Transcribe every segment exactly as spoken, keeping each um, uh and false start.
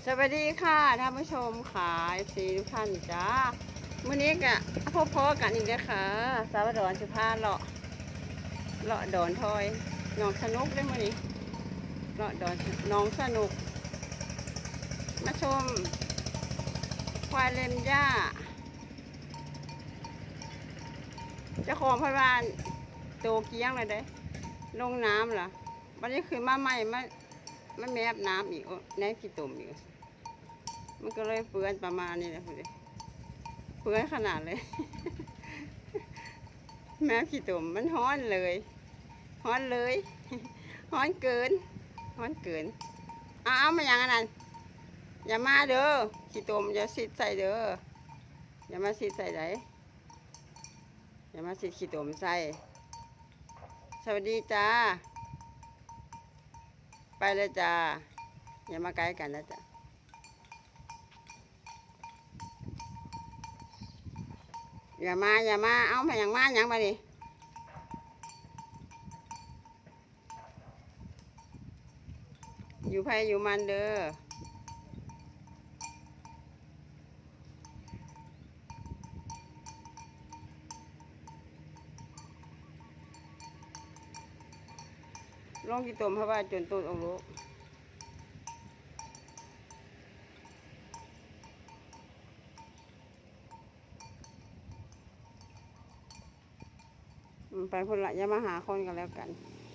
สวัสดีค่ะท่านผู้ชมขายสีทุกท่านจ้ามื้อนี้กะพบๆกันอีกแล้วค่ะสาวดอนสิพาเลาะเลาะดอนทอยน้องสนุกได้มื้อนี้เลาะดอนน้องสนุกมาชมควายเล็มหญ้าเจ้าของพยาบาลโตเกี้ยงเลยเด้ลงน้ำเหรอวันนี้คือมาใหม่มาไม่แมบน้ำอีกแน่ขี้ตุ่มอีกมันก็เลยเปื้อนประมาณนี้เลยคุณเปื้อนขนาดเลย แมบขี้ตุ่มมันฮ้อนเลยฮ้อนเลยฮ้อนเกินฮ้อนเกินเอาเอามาอย่างนั้นอย่ามาเด้อขี้ตุ่มอย่าสิดใส่เด้ออย่ามาสิดใส่ไหนอย่ามาสิดขี้ตุ่มใส่สวัสดีจ้าไปเลยจ้าอย่ามาใกล้กันนะจ้าอย่ามาอย่ามาเอามาอย่างมาอย่างมาดิอยู่ไผอยู่มันเด้อลงที่ตุ่มเพราะว่าจนตูดองลูกไปคนละอย่ามาหาคนกันแล้วกัน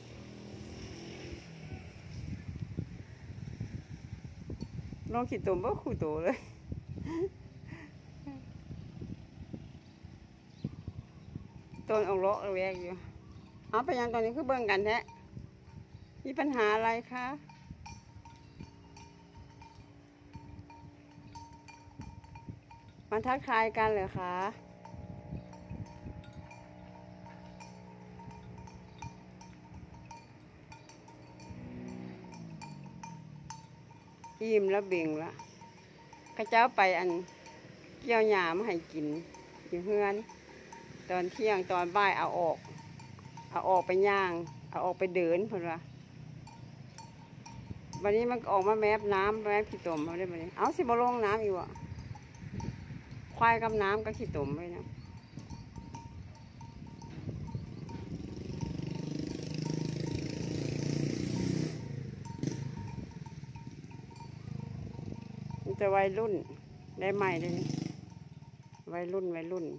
ลงขี้ตุ่มบ่คู่โตเลยต้นองลูกแวกอยู่เอาไปยังตอนนี้คือเบิ่งกันแท้มีปัญหาอะไรคะมาทักทายกันเหรอคะอิ่มแล้วเบ่งละข้าเจ้าไปอันเกี่ยวหญ้ามาให้กินอยู่เฮือนตอนเที่ยงตอนบ่ายเอาออกเอาออกไปย่างเอาออกไปเดินเพื่อนว่าวันนี้มันออกมาแมบน้ำแมบขี้ตุ่มเขาได้ไหมเอาสิบลงน้ำอีกวะควายกับน้ำก็ขี้ตุ่มไปนะมันจะวัยรุ่นได้ใหม่เลยวัยรุ่นวัยรุ่น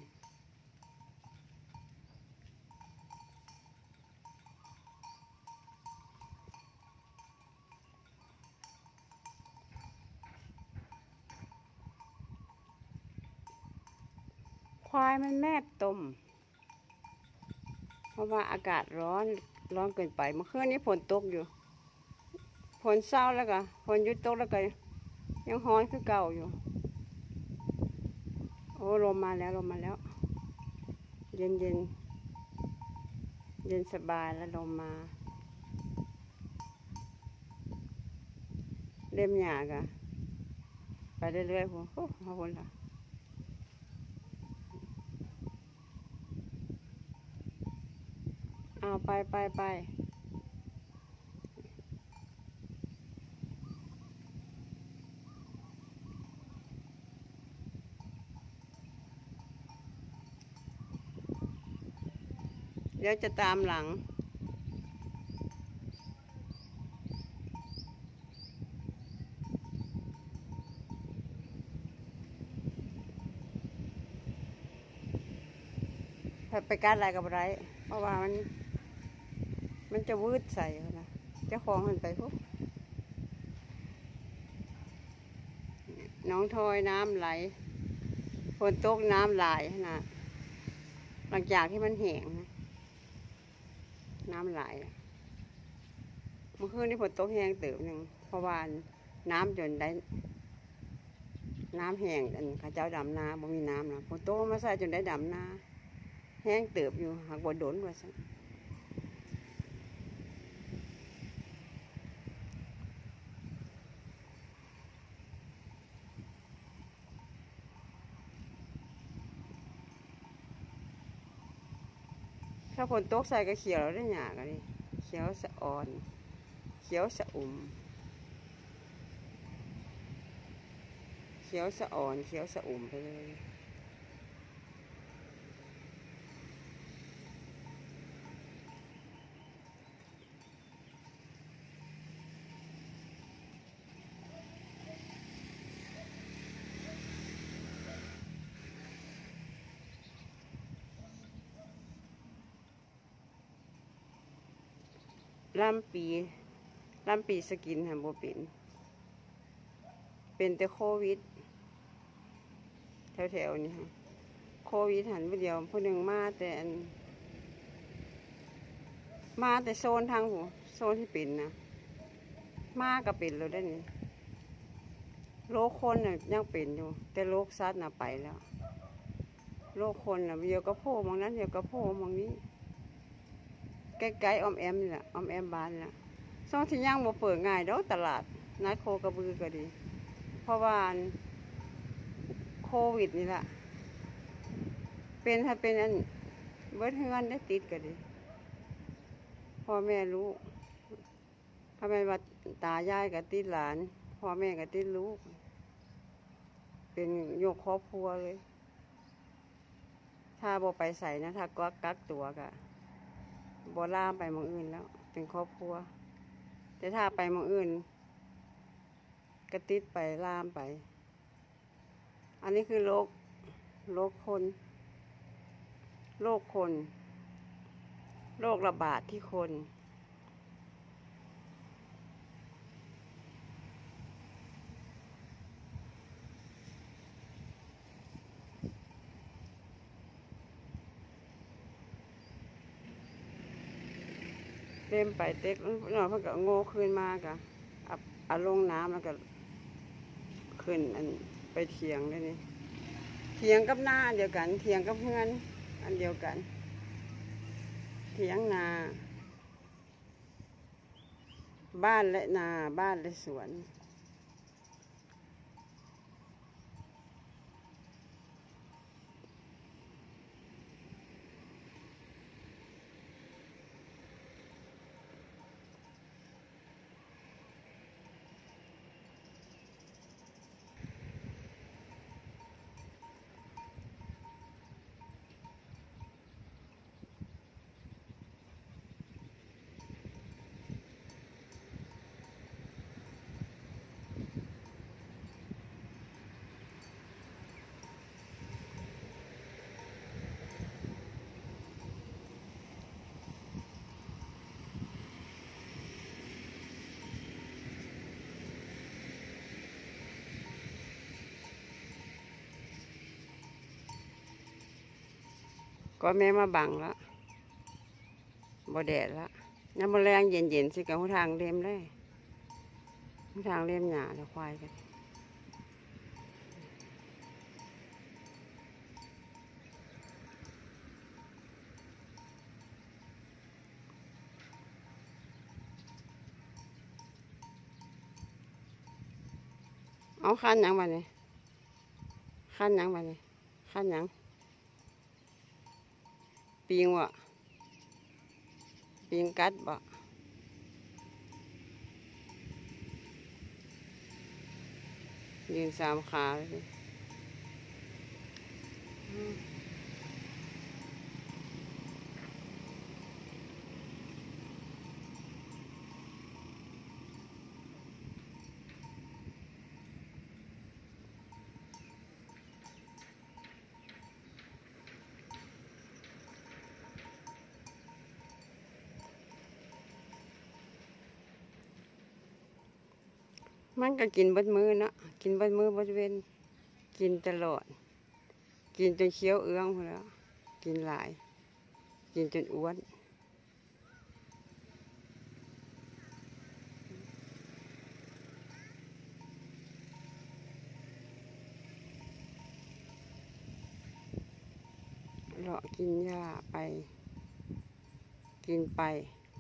ควายมันแมบตุ่มเพราะว่าอากาศร้อนร้อนเกินไปเมื่อคืนนี้ฝนตกอยู่ฝนเศร้าแล้วก็ฝนยุดตกแล้วก็ยังฮ้อนคือเก่าอยู่โอ้ลมมาแล้วลมมาแล้วเย็นเย็นเย็นสบายแล้วลมมาเล่มหยากะไปเรื่อยๆหัวโอ้ขอบคุณค่ะเอาไปไปไปเดี๋ยวจะตามหลังไปการอะไรกับอะไรเพราะว่ามันมันจะวืดใส่นะเจ้าของมันไปพวกน้องทอยน้ำไหลฝนตกน้ำไหลนะหลังจากที่มันแห้งน้ำไหลเมื่อคืนนี้ฝนตกแห้งเติบหนึ่งเพราะว่าน้ำจนได้น้ำแห้งอันข้าเจ้าดำนาบ่มีน้ำนะฝนตกมาใส่จนได้ดำนาแห้งเติบอยู่หากบ่โดนว่าซั่นถ้าฝนตกใส่ก็เขียวแล้วได้หยากันนี่เขียวสะอ่อนเขียวสะอุ่มเขียวสะอ่อนเขียวสะอุ่มไปเลยลำปีลำปีสกินหาบ่เป็นเป็นแต่โควิดแถวๆนี้ค่ะโควิดหันไปเดียวผู้หนึ่งมาแต่มาแต่โซนทางหัวโซนที่เป็นนะมาก็เป็นแล้วได้นี่โรคคนน่ะยังเป็นอยู่แต่โรคซัดน่ะไปแล้วโรคคนน่ะเดียวก็โผล่มองนั้นเดียวก็โผล่มองนี้ใกล้ๆออมแอมนี่แหละออมแอมบ้านนี่แหละช่องที่ย่างบ่เปิดง่ายดอกตลาดนัดโคกระบือก็ดีเพราะว่าโควิดนี่แหละเป็นถ้าเป็นอันเบิดเฮือนได้ติดก็ดีพ่อแม่รู้ถ้าแม่ว่าตายายก็ติดหลานพ่อแม่ก็ติดลูกเป็นโยกครอบครัวเลยถ้าบ่ไปใส่นะถ้ากักกักตัวก็บ่ล่ามไปหม้องอื่นแล้วเป็นครอบครัวแต่ถ้าไปหม้องอื่นก็ติดไปล่ามไปอันนี้คือโรคโรคคนโรคคนโรคระบาดที่คนเต็มไปเต็กหน่อยเพิ่งก็โง่ขึ้นมากะเอาลงน้ำแล้วก็ขึ้นอันไปเถียงได้นี่เถียงกับหน้าอันเดียวกันเถียงกับเพื่อนอันเดียวกันเถียงนาบ้านและนาบ้านและสวนก็แม่มาบังแล้วบ่แดดแล้วน้ำมะแรงเย็นๆสิกับหัวทางเล็มเลยหัวทางเล็มหยาจะควายกันเอาขั้นยังมาเนี่ยขั้นยังมาเนี่ยขั้นยังปิงวะปิงกัดบ่ยืนสามขาเลยมันก็กินบดมือเนาะกินบดมือบดเว้นกินตลอดกินจนเคี้ยวเอื้องแล้วกินหลายกินจนอ้วนเลาะกินหญ้าไปกินไป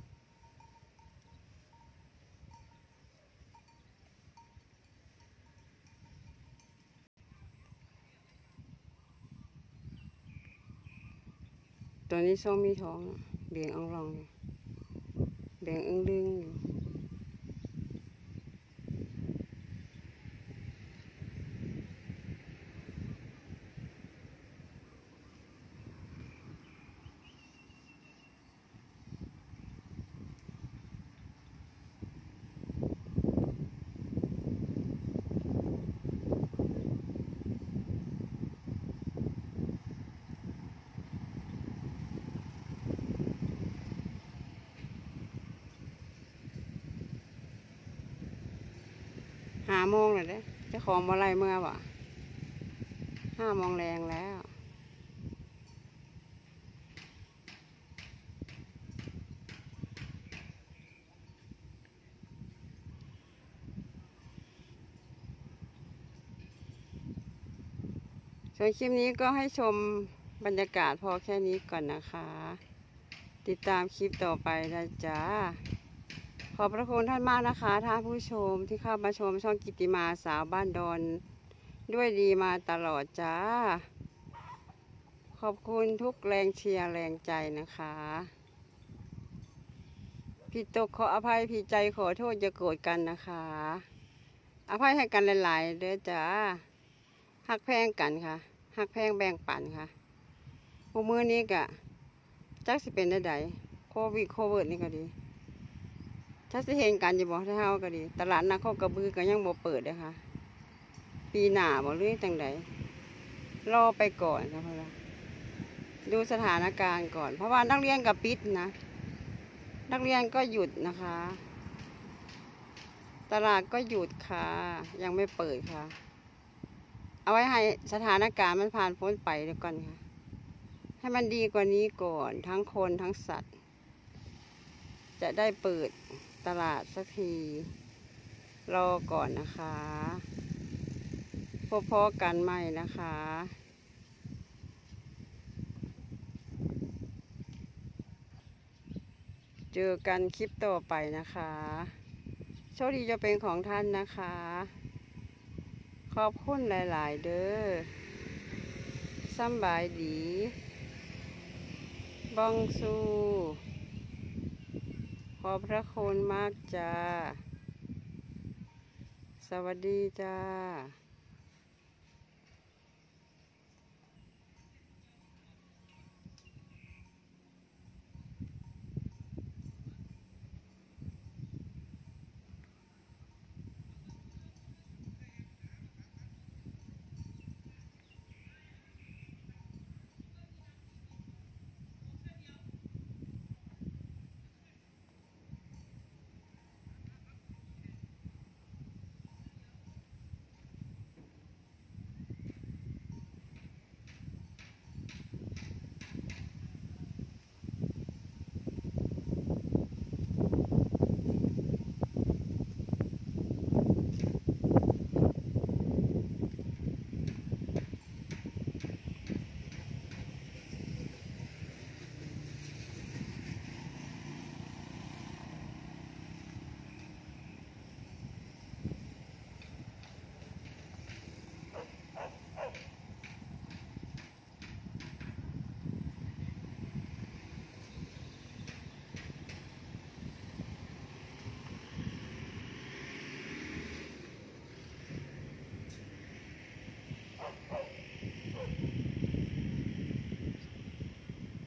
ตอนนี้ส้มมีท้องเบี่ยงอ่องรองเบี่ยงอึ้งลึงอยู่าโมงเลยเด้เจ้าของบ่ไรเมื่อวะห้าโมงแรงแล้วส่วนคลิปนี้ก็ให้ชมบรรยากาศพอแค่นี้ก่อนนะคะ ติดตามคลิปต่อไปนะจ๊ะขอบพระคุณท่านมากนะคะท่านผู้ชมที่เข้ามาชมช่องกิติมาสาวบ้านดอนด้วยดีมาตลอดจ้าขอบคุณทุกแรงเชียร์แรงใจนะคะผิดตกขออภัยผิดใจขอโทษจะโกรธกันนะคะอภัยให้กันหลายๆเด้อจ้าหักแพงกันค่ะหักแพงแบ่งปันค่ะผู้มือนี้กะจักสิเป็นได้ใดโควิดโควิดนี่ก็ดีถ้าสิเห็นกันอยู่บ่ถ้าเฮาก็ดีตลาดนัดโคกระบือก็ยังบ่เปิดเลยค่ะปีหน้าบ่หรือจังใดรอไปก่อนค่ะพ่อละดูสถานการณ์ก่อนเพราะว่านักเรียนก็ปิดนะนักเรียนก็หยุดนะคะตลาดก็หยุดค่ะยังไม่เปิดค่ะเอาไว้ให้สถานการณ์มันผ่านพ้นไปเดี๋ยวก่อนค่ะให้มันดีกว่านี้ก่อนทั้งคนทั้งสัตว์จะได้เปิดตลาดสักทีรอก่อนนะคะพบๆกันใหม่นะคะเจอกันคลิปต่อไปนะคะโชคดีจะเป็นของท่านนะคะขอบคุณหลายๆเด้อสำบายดีบองซูขอบพระคุณมากจ้าสวัสดีจ้า